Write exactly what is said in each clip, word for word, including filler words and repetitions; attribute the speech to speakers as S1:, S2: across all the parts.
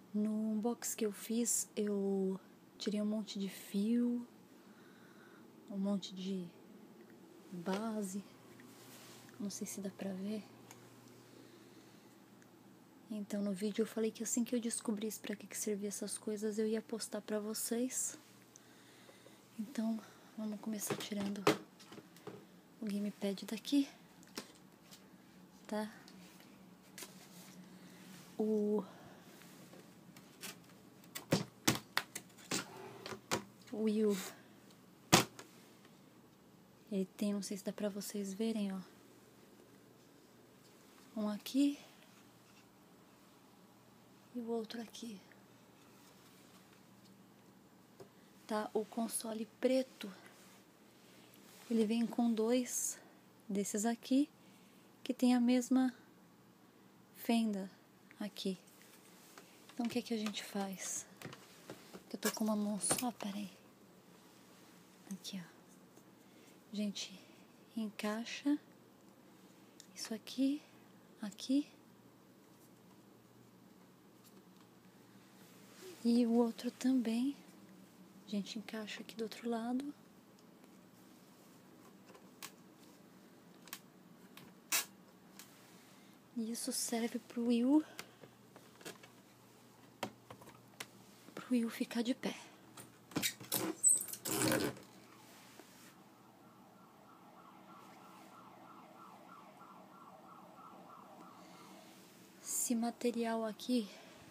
S1: No unboxing que eu fiz, eu tirei um monte de fio, um monte de base, não sei se dá pra ver. Então no vídeo eu falei que assim que eu descobrisse pra que que servia essas coisas, eu ia postar pra vocês. Então vamos começar tirando o gamepad daqui, tá? O o Wii U, ele tem, não sei se dá pra vocês verem, ó, um aqui e o outro aqui, tá? O console preto, ele vem com dois desses aqui, que tem a mesma fenda aqui. Então o que é que a gente faz? Eu tô com uma mão só, peraí. Aqui, ó. A gente encaixa isso aqui, aqui. E o outro também. A gente encaixa aqui do outro lado. E isso serve pro Wii U, pro Wii U ficar de pé. Esse material aqui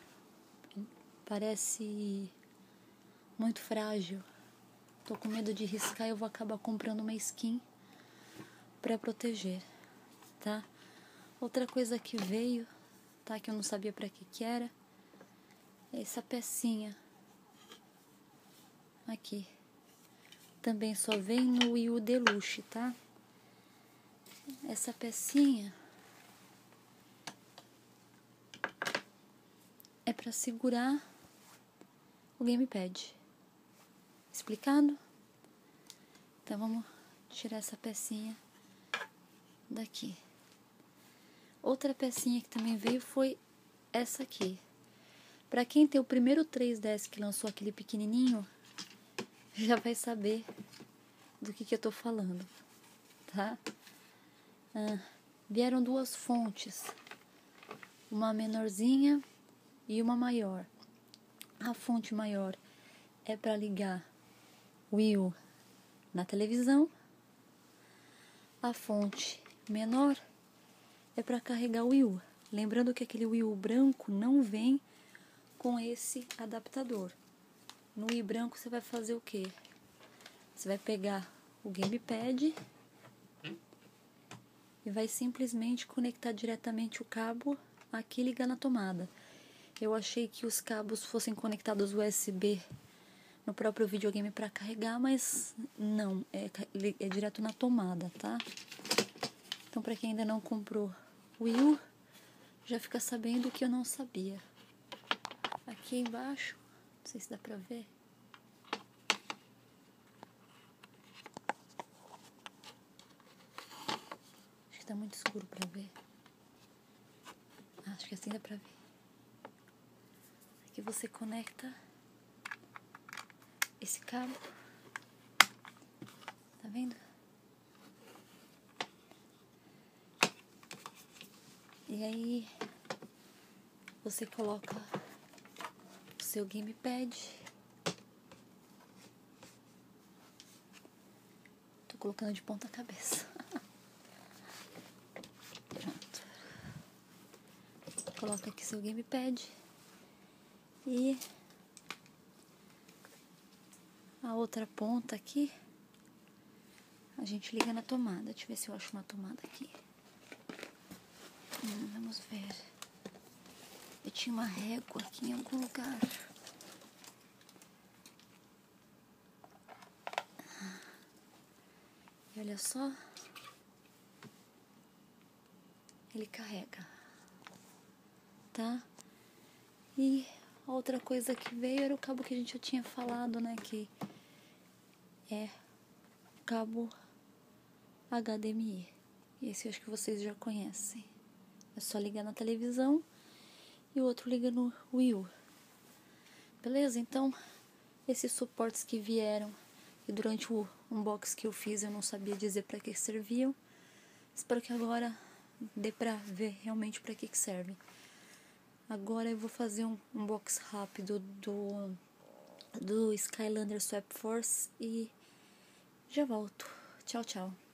S1: parece muito frágil. Tô com medo de riscar e eu vou acabar comprando uma skin pra proteger, tá? Outra coisa que veio, tá? Que eu não sabia pra que que era. É essa pecinha. Aqui. Também só vem no Wii U Deluxe, tá? Essa pecinha é pra segurar o gamepad. Explicado? Então vamos tirar essa pecinha daqui. Outra pecinha que também veio foi essa aqui. Pra quem tem o primeiro três D S que lançou aquele pequenininho, já vai saber do que que eu tô falando, tá? Ah, vieram duas fontes, uma menorzinha e uma maior. A fonte maior é para ligar o Wii U na televisão. A fonte menor é para carregar o Wii U. Lembrando que aquele Wii U branco não vem com esse adaptador. No Wii branco você vai fazer o quê? Você vai pegar o gamepad e vai simplesmente conectar diretamente o cabo aqui e ligar na tomada. Eu achei que os cabos fossem conectados U S B no próprio videogame para carregar, mas não, é, é direto na tomada, tá? Então para quem ainda não comprou o Wii U, já fica sabendo que eu não sabia. Aqui embaixo, não sei se dá pra ver. Acho que tá muito escuro pra ver. Acho que assim dá pra ver. Aqui você conecta esse cabo. Tá vendo? E aí você coloca o seu gamepad. Tô colocando de ponta cabeça. Pronto. Coloca aqui seu gamepad. E a outra ponta aqui a gente liga na tomada. Deixa eu ver se eu acho uma tomada aqui. Hum, vamos ver. Eu tinha uma régua aqui em algum lugar. E olha só. Ele carrega. Tá? E outra coisa que veio era o cabo que a gente já tinha falado, né? Que é o cabo H D M I. Esse eu acho que vocês já conhecem. É só ligar na televisão e o outro liga no Wii U. Beleza? Então, esses suportes que vieram e durante o unboxing que eu fiz eu não sabia dizer para que serviam. Espero que agora dê pra ver realmente para que que serve. Agora eu vou fazer um unboxing rápido do, do Skylander Swap Force e já volto. Tchau, tchau.